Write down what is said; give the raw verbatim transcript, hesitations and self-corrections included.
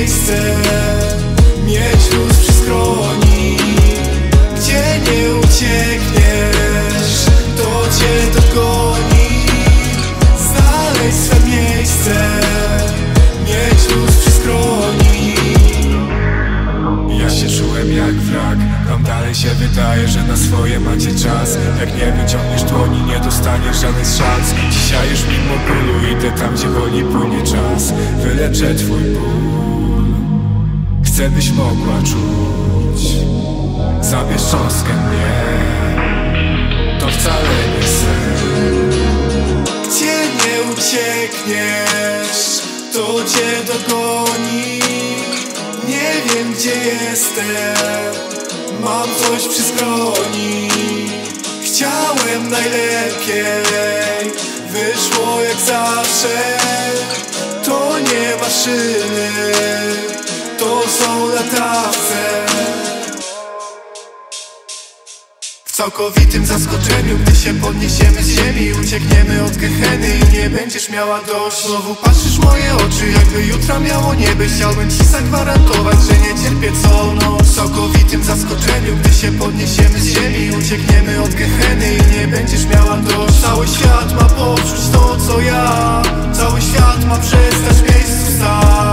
miejsce, mieć luz przy skroni, gdzie nie uciekniesz, to cię dogoni. Znaleźć swe miejsce, mieć luz przy skroni. Ja się czułem jak wrak, wam dalej się wydaje, że na swoje macie czas. Jak nie wyciągniesz dłoni, nie dostaniesz żadnych szans. Dzisiaj już mimo bólu idę tam, gdzie wolniej płynie czas. Wyleczę twój ból, chcę byś mogła czuć. Zabierz cząstkę mnie, to wcale nie sen. Gdzie nie uciekniesz, to cię dogoni. Nie wiem gdzie jestem, mam coś przy skroni. Chciałem najlepiej, wyszło jak zawsze. To nie maszyny, to są latawce. W całkowitym zaskoczeniu, gdy się podniesiemy z ziemi, uciekniemy od geheny i nie będziesz miała dość. Znowu patrzysz w moje oczy, jakby jutra miało nie być. Chciałbym ci zagwarantować, że nie cierpię całą noc. W całkowitym zaskoczeniu, gdy się podniesiemy z ziemi, uciekniemy od geheny i nie będziesz miała dość. Cały świat ma poczuć to co ja, cały świat ma przestać w miejscu stać.